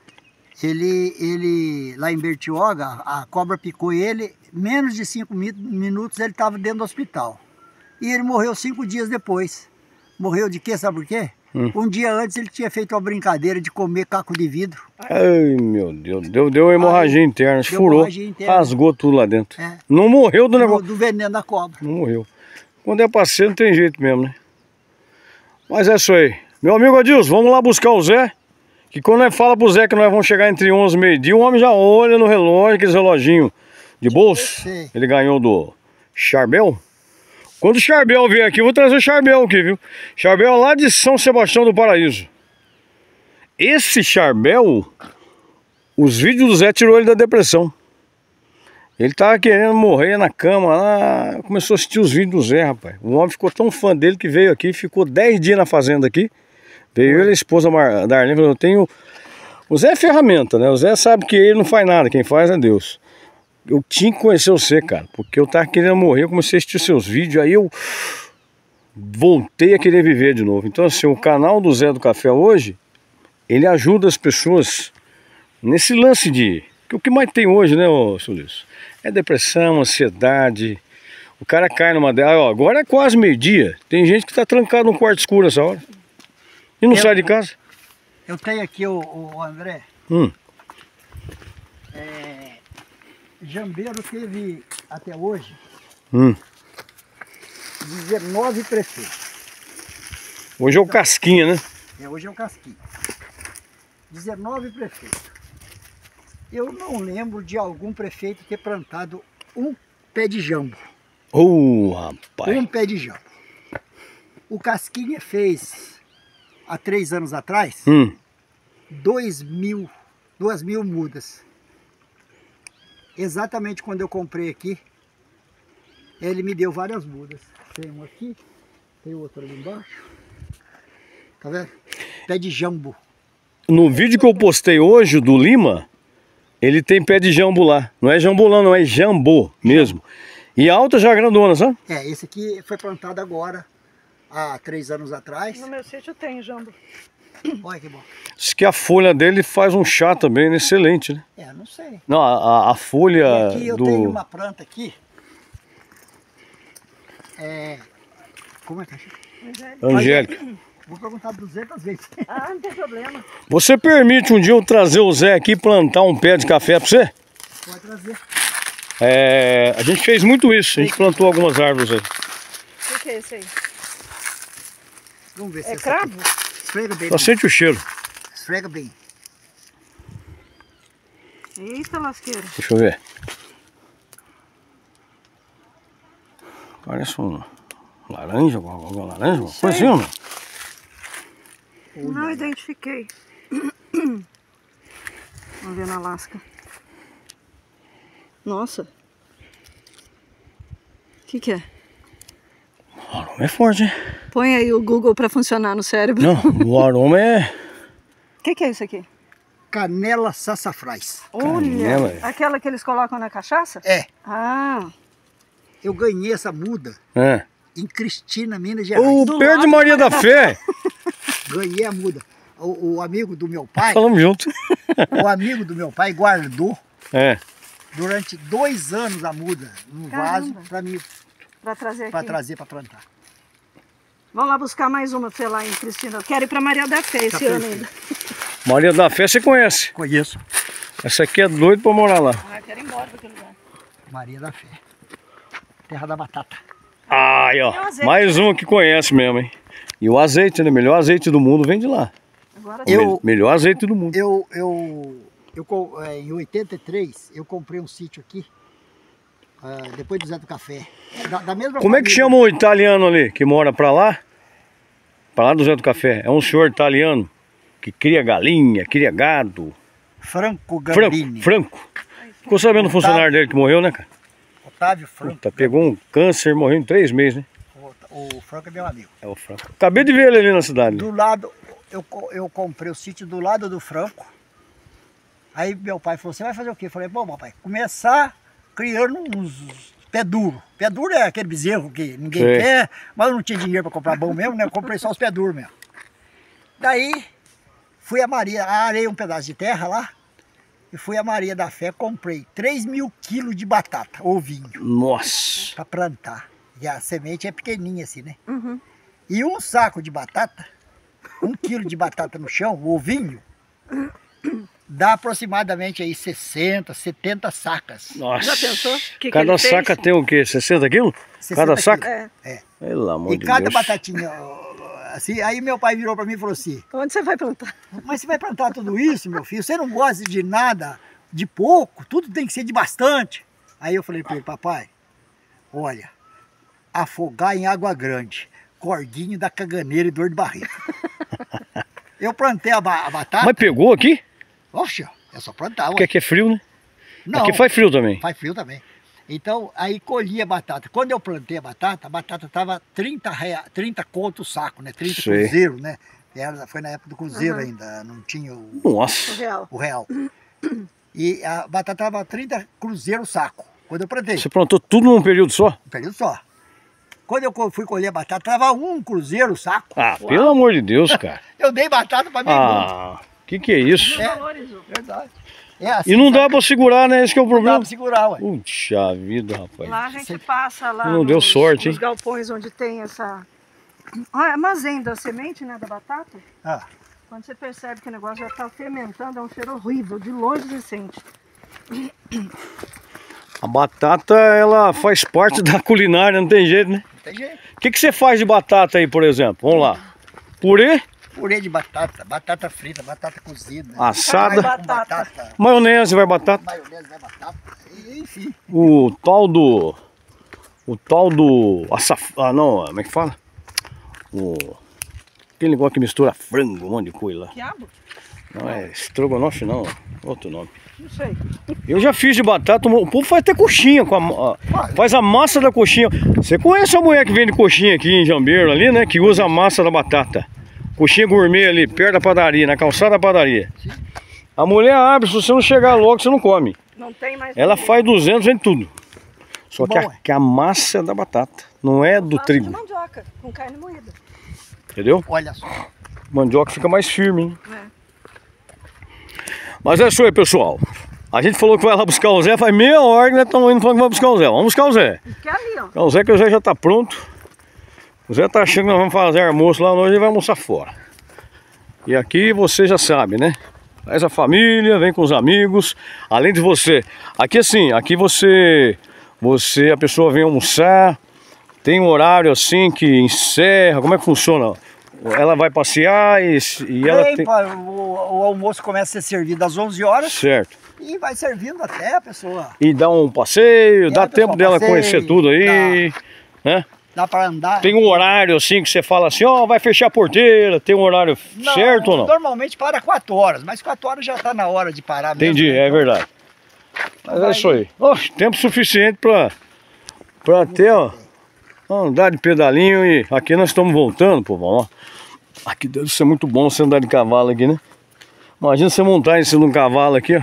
ele, ele lá em Bertioga, a cobra picou ele, menos de cinco mi- minutos ele estava dentro do hospital. E ele morreu cinco dias depois. Morreu de quê? Sabe por quê? Hum. Um dia antes ele tinha feito uma brincadeira de comer caco de vidro. ai meu Deus, deu, deu hemorragia interna, deu furou, hemorragia interna. rasgou tudo lá dentro. É. Não morreu do Do, negócio. do veneno da cobra. Não morreu. Quando é pra ser, não tem jeito mesmo, né? Mas é isso aí. Meu amigo Adilson, vamos lá buscar o Zé. Que quando nós fala pro Zé que nós vamos chegar entre onze e meio-dia, o homem já olha no relógio, aqueles reloginhos de bolso. Sei. Ele ganhou do Charbel. Quando o Charbel vier aqui, eu vou trazer o Charbel aqui, viu? Charbel lá de São Sebastião do Paraíso. Esse Charbel, os vídeos do Zé tirou ele da depressão. Ele tava querendo morrer na cama lá, começou a assistir os vídeos do Zé, rapaz. O homem ficou tão fã dele que veio aqui, ficou dez dias na fazenda aqui. Veio ele e a esposa Mar- da Arlene, falou, eu tenho... O Zé é ferramenta, né? O Zé sabe que ele não faz nada, quem faz é Deus. Eu tinha que conhecer você, cara, porque eu tava querendo morrer, eu comecei a assistir seus vídeos, aí eu voltei a querer viver de novo. Então assim, o canal do Zé do Café hoje, ele ajuda as pessoas nesse lance de... que o que mais tem hoje, né, ô Sulis? É depressão, ansiedade. O cara cai numa dela. Ó, agora é quase meio-dia. Tem gente que tá trancado num quarto escuro essa hora. E não Eu- sai de casa. Eu tenho aqui o, o André. Hum. É, Jambeiro teve até hoje Hum. dezenove prefeitos. Hoje é o Casquinha, né? É, hoje é o Casquinha. dezenove prefeitos. Eu não lembro de algum prefeito ter plantado um pé de jambo. Ô, rapaz. Um pé de jambo. O Casquinha fez, há três anos atrás, Hum. dois mil, duas mil mudas. Exatamente quando eu comprei aqui, ele me deu várias mudas. Tem um aqui, tem outro ali embaixo. Tá vendo? Pé de jambo. No vídeo que eu postei hoje do Lima, ele tem pé de jambo lá. Não é jambolão, não, é jambô mesmo. E alta já grandona, sabe? É, esse aqui foi plantado agora, há três anos atrás. No meu sítio tem jambo. Olha que bom. Diz que a folha dele faz um chá também, né? Excelente, né? É, não sei. Não, a, a folha E aqui eu do... tenho uma planta aqui. É... Como é que é? Angélica. Vou perguntar duzentas vezes. Ah, não tem problema. Você permite um dia eu trazer o Zé aqui e plantar um pé de café pra você? Pode trazer. É, a gente fez muito isso, a gente plantou algumas árvores aí. O que, que é esse aí? Vamos ver se É essa cravo? aqui- Esfrega bem. Só sente o cheiro. Esfrega bem. Eita lasqueira. Deixa eu ver. Parece um laranja, alguma laranja, uma coisa assim, não? Não identifiquei. Vamos ver na Alasca. Nossa. O que que é? O aroma é forte, hein? Põe aí o Google para funcionar no cérebro. Não, o aroma é... O que que é isso aqui? Canela sassafrás. Canela, Olha, é. aquela que eles colocam na cachaça? É, Ah, eu ganhei essa muda É. em Cristina, Minas Gerais. O Do pé de lado Maria da- da Fé. Ganhei a muda. O, o amigo do meu pai, Falamos junto. o amigo do meu pai guardou É. durante dois anos a muda no vaso Caramba. para mim para trazer aqui. para trazer para plantar. Vamos lá buscar mais uma pra você lá em Cristina. Eu quero ir para Maria da Fé esse Tá ano perfeito. ainda. Maria da Fé você conhece. Conheço. Essa aqui é doido pra morar lá. Ah, eu quero ir embora pra aquele lugar. Maria da Fé. Terra da batata. Ai, E o ó. azeite, Mais uma que conhece mesmo, hein? E o azeite, né? Melhor azeite do mundo vem de lá. Agora O Eu- me- melhor azeite do mundo. Eu, eu, eu co- é, em oitenta e três eu comprei um sítio aqui, ah, depois do Zé do Café. Da, da mesma Como é que família. chama o italiano ali que mora pra lá? Pra lá do Zé do Café. É um senhor italiano que cria galinha, cria gado. Franco Franco, Gambini. Franco. Ficou sabendo do funcionário dele que morreu, né, cara? Otávio Franco. Puta, pegou um câncer, morreu em três meses, né? O, o Franco é meu amigo. É o Franco. Acabei de ver ele ali na cidade. Do lado, eu, co- eu comprei o sítio do lado do Franco. Aí meu pai falou, você vai fazer o quê? Eu falei, bom, papai, começar criando uns pé duro. Pé duro é aquele bezerro que ninguém Sei. quer, mas eu não tinha dinheiro para comprar bom mesmo, né? Eu comprei só os pé duros mesmo. Daí, fui a Maria, arei um pedaço de terra lá, e fui a Maria da Fé, comprei três mil quilos de batata, ovinho, Nossa. para plantar. E a semente é pequenininha assim, né? Uhum. E um saco de batata, um quilo de batata no chão, o ovinho, dá aproximadamente aí sessenta, setenta sacas. Nossa. Já pensou? O que que Cada ele fez? saca tem o quê? sessenta quilos? sessenta Cada quilos. saca? É. É. Pelo amor E de cada Deus. batatinha, ó, assim, aí meu pai virou para mim e falou assim, Onde você vai plantar? mas você vai plantar tudo isso, meu filho? Você não gosta de nada de pouco? Tudo tem que ser de bastante. Aí eu falei para ele, papai, olha, afogar em água grande, cordinho da caganeira e dor de barriga. Eu plantei a, ba a batata. Mas pegou aqui? Oxe, é só plantar. Porque Ué. aqui é frio, né? Não, Aqui faz frio também. faz frio também. Então, aí colhi a batata. Quando eu plantei a batata, a batata estava trinta, rea... trinta conto o saco, né? trinta Sei. cruzeiro, né? Era, foi na época do cruzeiro Uhum. ainda, não tinha o, O Nossa. real. o real. E a batata estava trinta cruzeiro o saco, quando eu plantei. Você plantou tudo num período só? Um período só. Quando eu co- fui colher a batata, estava um cruzeiro o saco. Ah, pelo amor de Deus, cara. Eu dei batata para mim. Ah, que que é isso? É. Valorizou. Verdade. É assim, E não dá sabe? pra segurar, né? Esse que é o Não dá problema. para segurar, ué. Puxa vida, rapaz. Lá a gente passa lá Não deu nos, sorte, nos hein? galpões onde tem essa... Ah, armazém da semente, né, da batata. Ah, Quando você percebe que o negócio já está fermentando, é um cheiro horrível, de longe você sente. A batata, ela faz parte da culinária, não tem jeito, né? Não tem jeito. O que, que você faz de batata aí, por exemplo? Vamos lá. Purê? Purê de batata, batata frita, batata cozida. Assada. Carne com batata. Maionese vai batata. Maionese vai batata. E, enfim. O tal do... O tal do... Açaf... Ah, não, como é que fala? O... Aquele negócio que mistura frango, um monte de coisa lá. Quiabo? Não é estrogonofe não, outro nome. Não sei. Eu já fiz de batata, o povo faz até coxinha, com a, a- faz a massa da coxinha. Você conhece a mulher que vende coxinha aqui em Jambeiro ali, né? Que usa a massa da batata. Coxinha gourmet ali, perto da padaria, na calçada da padaria. A mulher abre, se você não chegar logo, você não come. Não tem mais. Ela faz duzentos, vende tudo. Só que Bom, a, que a massa é da batata, não é do Faço trigo. de mandioca, com carne moída. Entendeu? Olha só. Mandioca fica mais firme, hein? É. Mas é isso aí, pessoal. A gente falou que vai lá buscar o Zé, faz meia hora que nós estamos indo falando que vai buscar o Zé. Vamos buscar o Zé. E que ali, ó. Então, o Zé que o Zé já está pronto. O Zé tá achando que nós vamos fazer almoço lá hoje e vai almoçar fora. E aqui você já sabe, né? Faz a família, vem com os amigos. Além de você. Aqui assim, aqui você. Você, a pessoa vem almoçar. Tem um horário assim que encerra. Como é que funciona? Ela vai passear e, e ela Bem, tem... pá, o, o almoço começa a ser servido às onze horas Certo. e vai servindo até a pessoa. E dá um passeio, E dá a pessoa tempo dela passeia, conhecer tudo aí, né? Dá para andar. Tem um horário assim que você fala assim, ó, vai fechar a porteira, tem um horário Não, certo ou não? Normalmente para quatro horas, mas quatro horas já está na hora de parar mesmo. Entendi, né? é verdade. Mas é vai- isso aí. Ó, tempo suficiente pra, pra ter, ó, andar de pedalinho e aqui nós estamos voltando, povão, ó. Aqui deve ser muito bom você andar de cavalo aqui, né? Imagina você montar em cima de um cavalo aqui, ó.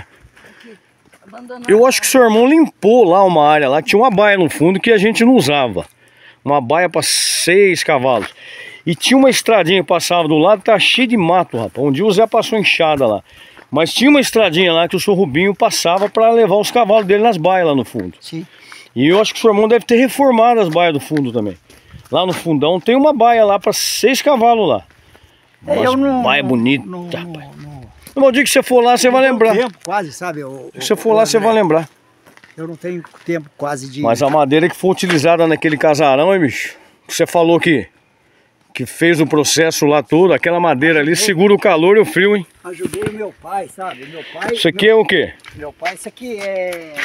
Abandonado. Eu acho que o seu irmão limpou lá uma área lá, que tinha uma baia no fundo que a gente não usava. Uma baia para seis cavalos. E tinha uma estradinha que passava do lado, tá cheio de mato, rapaz. Um dia o Zé passou enxada lá. Mas tinha uma estradinha lá que o seu Rubinho passava para levar os cavalos dele nas baias lá no fundo. Sim. E eu acho que o seu irmão deve ter reformado as baias do fundo também. Lá no fundão tem uma baia lá para seis cavalos lá. Eu não. Baia bonita, não- rapaz. não- No dia que você for lá, você vai não tenho lembrar. tempo quase, sabe? Eu, Se você for lá, você vai lembrar. Eu não tenho tempo quase de. Mas a madeira que foi utilizada naquele casarão, hein, bicho? Você falou que, que fez o processo lá todo, aquela madeira ali segura o calor e o frio, hein? Ajudei meu pai, sabe? Meu pai. Isso aqui é o quê? Meu pai, isso aqui é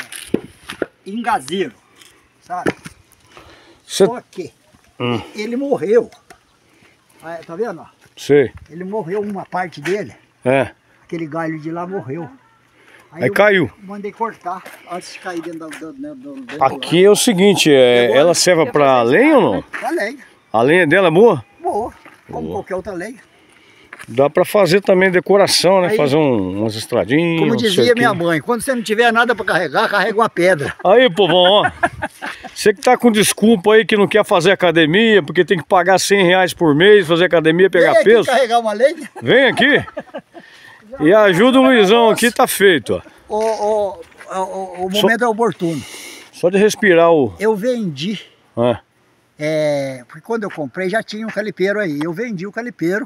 engazeiro, sabe? Você... Só que Hum. ele morreu. Ah, tá vendo? ó? Sei. Ele morreu uma parte dele, É. aquele galho de lá morreu. Aí eu caiu. mandei cortar antes de cair dentro do, do, do, do Aqui é o seguinte, é, ela serve pra lenha ou não? A lenha, A lenha dela é boa? boa, como Boa. qualquer outra lenha. Dá pra fazer também decoração, né? Aí- Fazer um, umas estradinhas. Como um dizia cerquinho. minha mãe, quando você não tiver nada para carregar, carrega uma pedra. Aí, povão, ó. Você que tá com desculpa aí que não quer fazer academia, porque tem que pagar cem reais por mês, fazer academia, pegar Vem aqui peso. carregar uma lenha. Vem aqui. E ajuda o Luizão aqui, tá feito, ó. O, o, o, o momento é oportuno. Só de respirar o... Eu vendi, Ah, é, porque quando eu comprei já tinha um calipeiro aí. Eu vendi o calipeiro.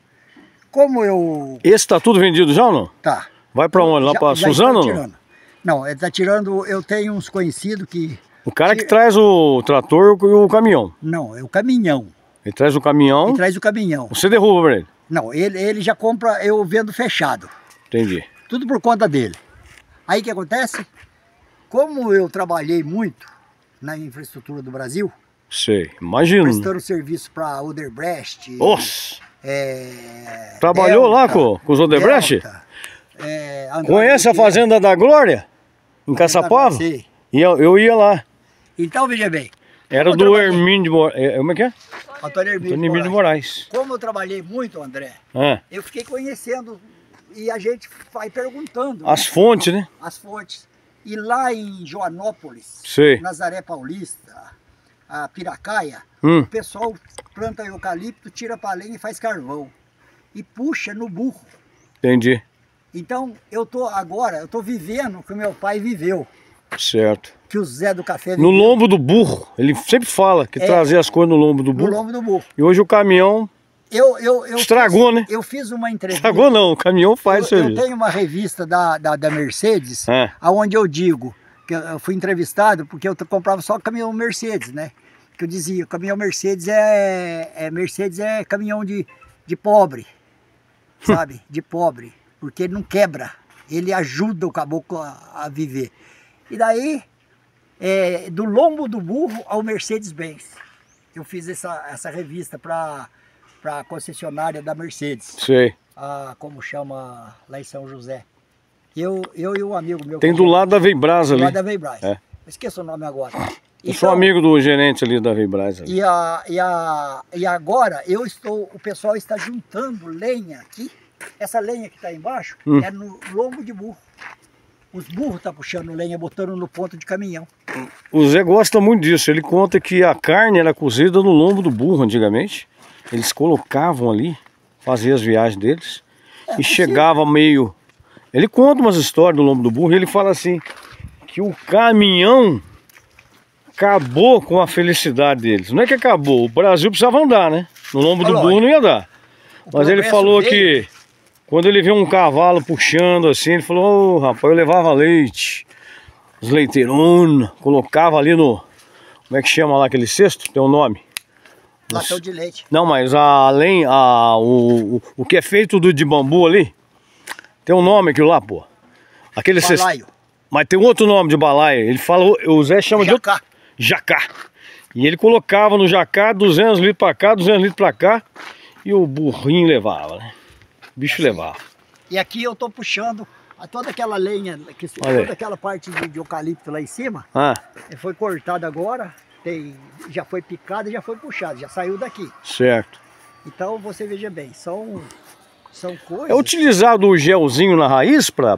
Como eu... esse tá tudo vendido já ou não? Tá. Vai pra onde? Lá Já- pra já Suzano está ou não? tirando. Não, ele tá tirando... Eu tenho uns conhecidos que... O cara que traz o trator e o caminhão. Não, é o caminhão. Ele traz o caminhão, Ele traz o caminhão. você derruba pra ele. Não, ele, ele já compra, eu vendo fechado. Entendi. Tudo por conta dele. Aí o que acontece? Como eu trabalhei muito na infraestrutura do Brasil, Sei, imagino. prestando serviço para Odebrecht, Nossa, é, trabalhou lá Delta, com, com os Odebrecht? Delta, é, Andrade Conhece a Gutierrez. Fazenda da Glória? Em Caçapava? Sei. E eu, eu ia lá. Então veja bem, Era eu do trabalhei- Hermínio de Moraes. Como é que é? Antônio Hermínio Antônio Hermínio de Moraes. Moraes. Como eu trabalhei muito, André, Ah, eu fiquei conhecendo e a gente vai perguntando as fontes, né? as fontes. E lá em Joanópolis, Sei. Nazaré Paulista, a Piracaia, Hum, o pessoal planta eucalipto, tira para lenha e faz carvão. E puxa no burro. entendi. Então eu tô agora, eu tô vivendo o que o meu pai viveu, Certo. que o Zé do Café No viveu lombo do burro. Ele sempre fala que É. trazia as coisas no lombo do no burro. lombo do burro. E hoje o caminhão Eu, eu, eu Estragou, fiz, né? Eu fiz uma entrevista. Estragou não, o caminhão faz eu, isso aí. eu tenho uma revista da, da, da Mercedes, É. onde eu digo que eu fui entrevistado porque eu comprava só caminhão Mercedes, né? Que eu dizia, caminhão Mercedes é, é Mercedes é caminhão de, de pobre, sabe? De pobre, porque ele não quebra, ele ajuda o caboclo a, a viver. E daí, é, do lombo do burro ao Mercedes-Benz, eu fiz essa, essa revista para para a concessionária da Mercedes. Sei. A, como chama lá em São José. Eu, eu e um amigo meu... Tem do lado da Veibras ali. Do lado da Veibras. É. Esqueço o nome agora. Eu sou amigo do gerente ali da Veibras. E, a, e, a, e agora eu estou, o pessoal está juntando lenha aqui. Essa lenha que está embaixo hum. é no lombo de burro. Os burros estão puxando lenha, botando no ponto de caminhão. O Zé gosta muito disso. Ele conta que a carne era cozida no lombo do burro antigamente. Eles colocavam ali, faziam as viagens deles. É, e chegava meio... Ele conta umas histórias do lombo do burro e ele fala assim, que o caminhão acabou com a felicidade deles. Não é que acabou, o Brasil precisava andar, né? No lombo do burro não ia dar. Mas ele falou que quando ele viu um cavalo puxando assim, ele falou, oh, rapaz, eu levava leite, os leiteironas, colocava ali no... Como é que chama lá aquele cesto? Tem um nome? Latão de leite. Não, mas além, a, o, o, o que é feito do, de bambu ali, tem um nome aquilo lá, pô. Aquele balaio. Cest... Mas tem outro nome de balaio. Ele fala, o Zé chama jacá. de... Jacá. E ele colocava no jacá duzentos litros pra cá, duzentos litros pra cá. E o burrinho levava, né? O bicho assim, levava. E aqui eu tô puxando toda aquela lenha, que, toda aquela parte de, de eucalipto lá em cima. Ah. Foi cortada agora. Tem, já foi picada e já foi puxada, já saiu daqui. Certo. Então você veja bem, são, são coisas... É utilizado o gelzinho na raiz para...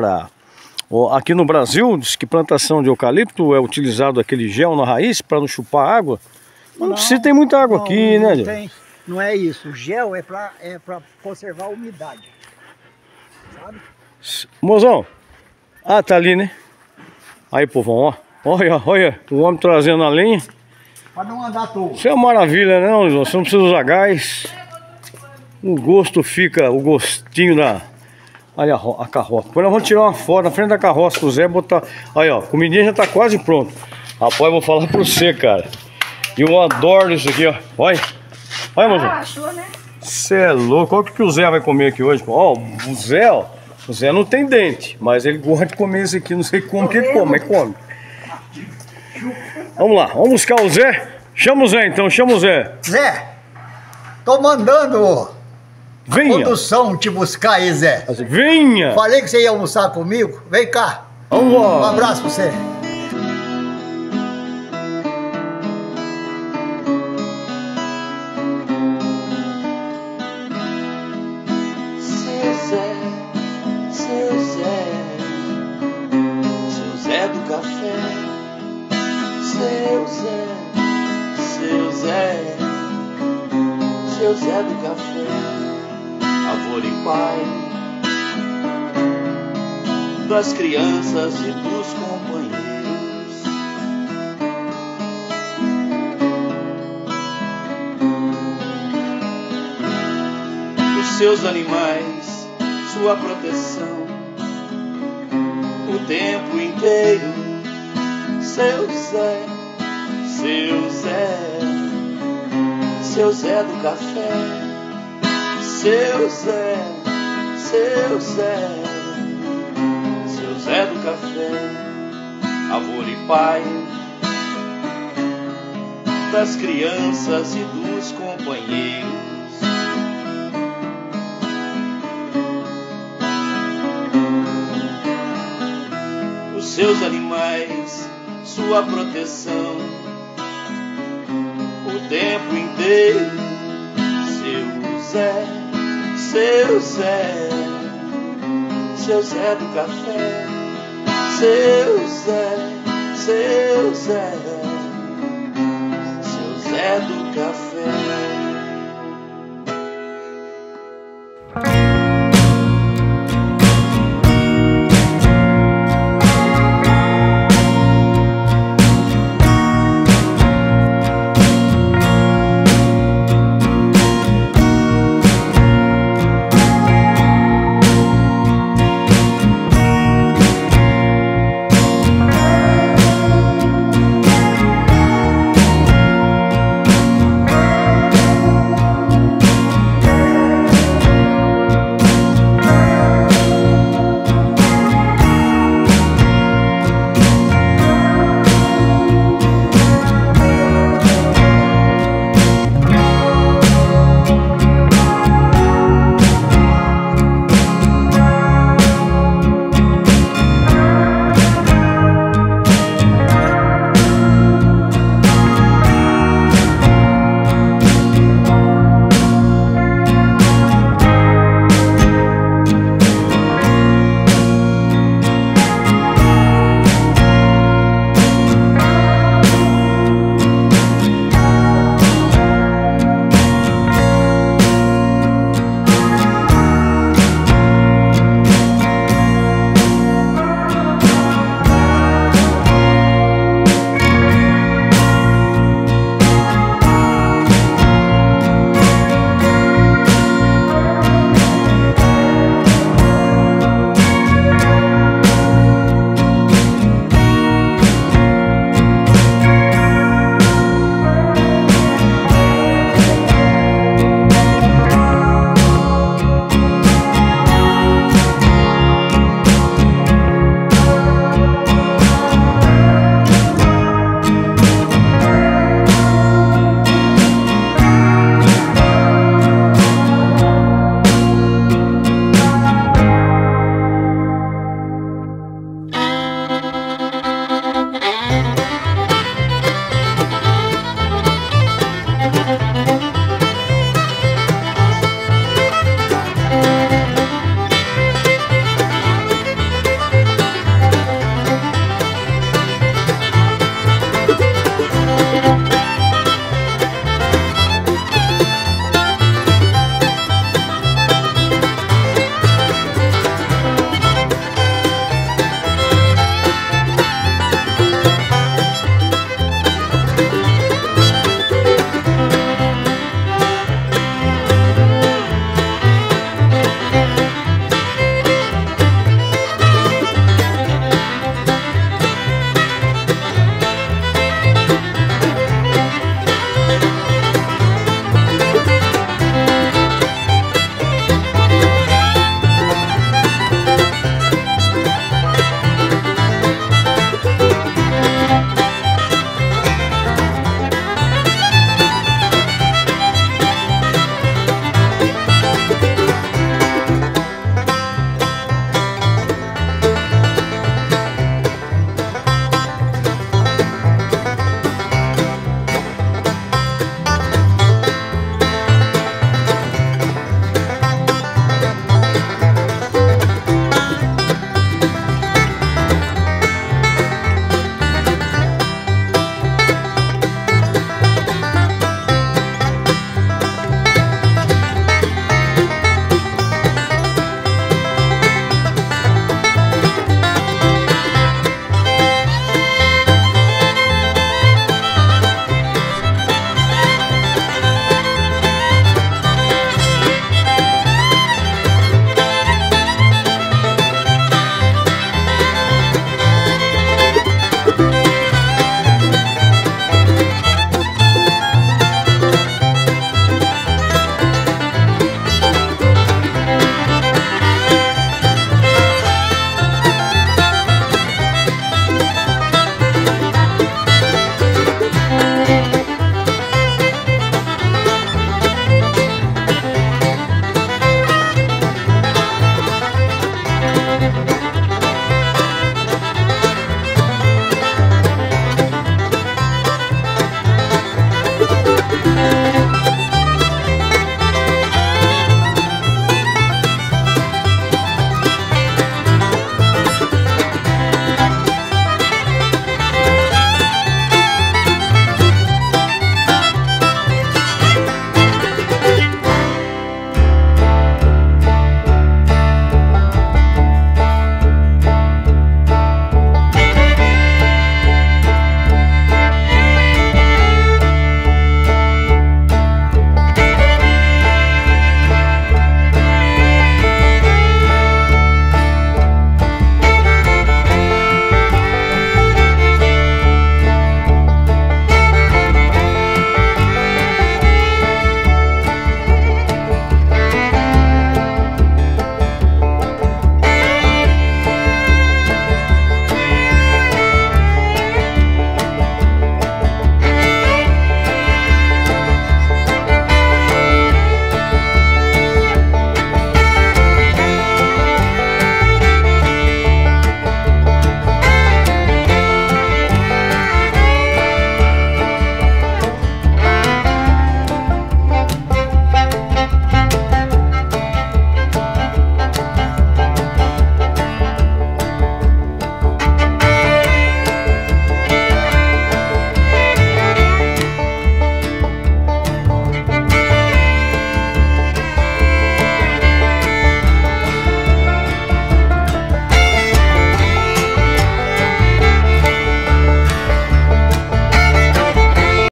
Aqui no Brasil, diz que plantação de eucalipto é utilizado aquele gel na raiz para não chupar água. Mas não, não precisa ter muita água não, aqui, não né? Tem, não é isso, o gel é para é para conservar a umidade. Sabe? Mozão, ah, tá ali, né? Aí, povão, ó. Olha, olha, o homem trazendo a lenha. Para não andar todo. Isso é uma maravilha, né, Luiz? Você não precisa usar gás. O gosto fica, o gostinho da... Olha a, a carroça. Depois nós vamos tirar uma foto na frente da carroça com o Zé, botar... Aí, ó, a comidinha já tá quase pronto. Rapaz, eu vou falar pra você, cara. E eu adoro isso aqui, ó. Olha. Olha, Mozão. Ah, achou, né? Você é louco. Olha o que o Zé vai comer aqui hoje. Ó, o Zé, ó. O Zé não tem dente, mas ele gosta de comer isso aqui. Não sei como que ele come, mas come. Vamos lá, vamos buscar o Zé. Chama o Zé então, chama o Zé. Zé, tô mandando Venha. a condução te buscar aí, Zé. Venha. Falei que você ia almoçar comigo. Vem cá. Vamos lá. Um abraço pra você. Seu Zé, seu Zé, seu Zé do café. Seu Zé, seu Zé, seu Zé do café, avô e pai das crianças e dos companheiros. Os seus animais, sua proteção, o tempo inteiro. Seu Zé, seu Zé, seu Zé do café. Seu Zé, seu Zé, seu Zé do café, avô e pai das crianças e dos companheiros. Os seus animais, sua proteção, o tempo inteiro. Seu Zé, seu Zé, seu Zé do café. Seu Zé, seu Zé, seu Zé do café.